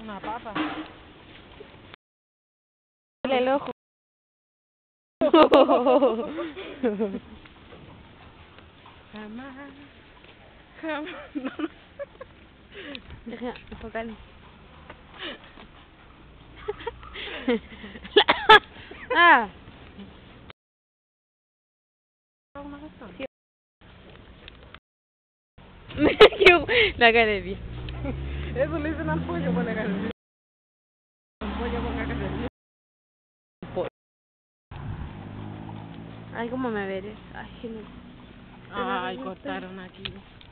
una papa. El ojo. Jamás. Jamás. No, no. Deja enfocarme. Ah. Sí. La cara de pie. Eso le dicen al pollo por la cara. El pollo con caca de Ay, cómo me veré. Ay, genial. Ay, cortaron aquí.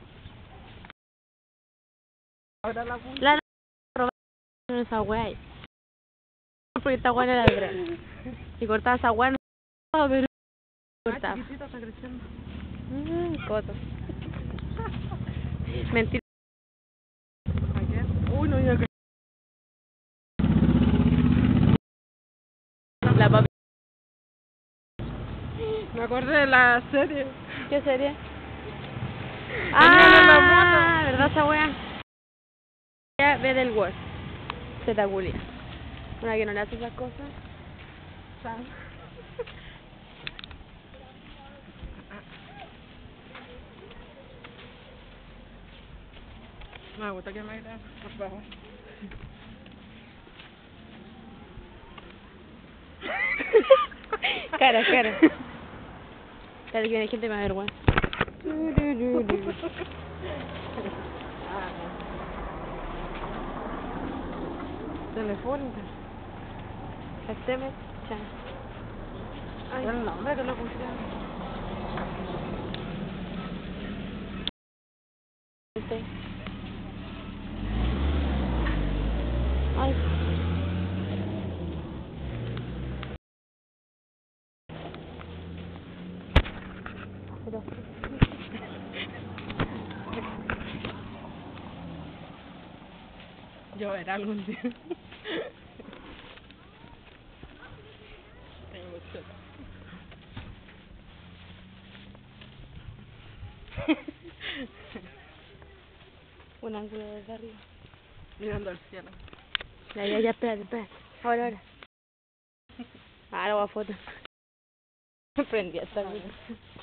Ahora la punta. La robaron esa weá ahí. Porque esta weá no era ladrón. Si cortaba esa weá no pero cortaba. Chiquitita está creciendo. Coto. Mentira. ¿Ayer? Uy, no, ya que... La papá. Me acordé de la serie. ¿Qué serie? Venían en la Ah, ¿verdad esa weá? Ya ve del Word. Se te aculia. Una que no le hace esas cosas. Me gusta que me grabe, por favor. Cara. Cara que viene gente más vergüenza. Telefónica. Este me chan. Ay. El nombre que le pusieron. Ay. Pero... Yo era algún día. Tengo sed. Un ángulo desde arriba. Mirando al cielo. Ya, espérate. Ahora. Ahora voy a foto. Prendí esta.